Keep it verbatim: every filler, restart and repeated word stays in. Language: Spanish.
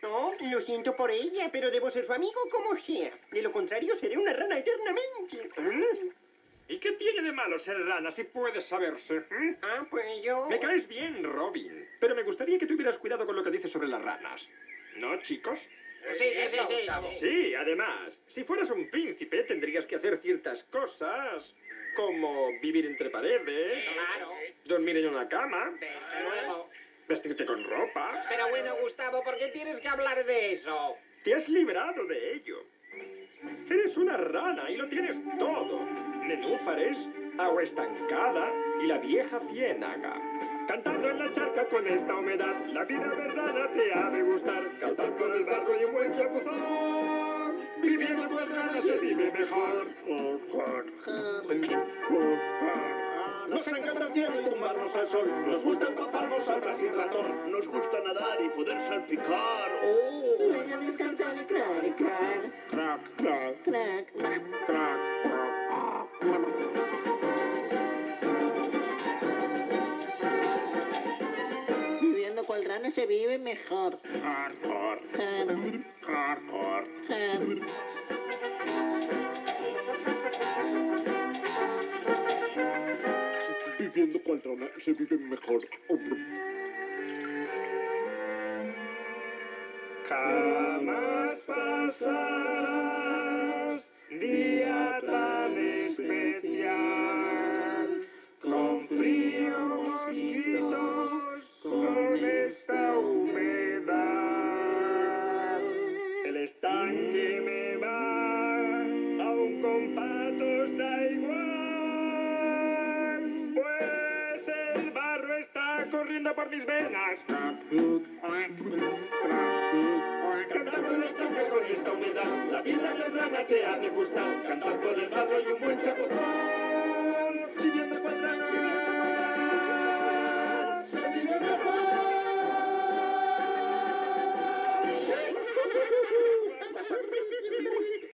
Oh, lo siento por ella, pero debo ser su amigo como sea. De lo contrario, seré una rana eternamente. ¿Eh? ¿Y qué tiene de malo ser rana si puede saberse? ¿eh? Ah, pues yo... Me caes bien, Robin. Pero me gustaría que tuvieras cuidado con lo que dices sobre las ranas. ¿No, chicos? Sí, sí, sí, sí, sí. Sí, además, si fueras un príncipe tendrías que hacer ciertas cosas, como vivir entre paredes, Claro, dormir en una cama, desde luego. vestirte con ropa. Pero bueno, Gustavo, ¿por qué tienes que hablar de eso? Te has librado de ello. Eres una rana y lo tienes todo. Nenúfares, agua estancada y la vieja ciénaga. Cantando en la charca con esta humedad, la vida de rana te ha de gustar. Cantar por el barro y un buen chapuzón. Viviendo con rana se vive mejor. Nos encanta el cielo y tumbarnos al sol. Nos gusta empaparnos al ras y ratón. Nos gusta nadar y poder salpicar. Oh. Luego descansar y crack, y crack, Crack, crack, crack. crack. Viviendo cual rana se vive mejor. Hardcore, Jar, hardcore. jar. Viviendo cual rana se vive mejor. Jamás pasarás día tan especial, con frío, mosquitos, con esta humedad. El estanque me va, aún con patos da igual, pues el barro está corriendo por mis venas. Cantando en la charca con esta humedad, la vida de rana te ha de gustar. Cantar por el barro y un buen chapuzón. Viviendo con rana se vive mejor.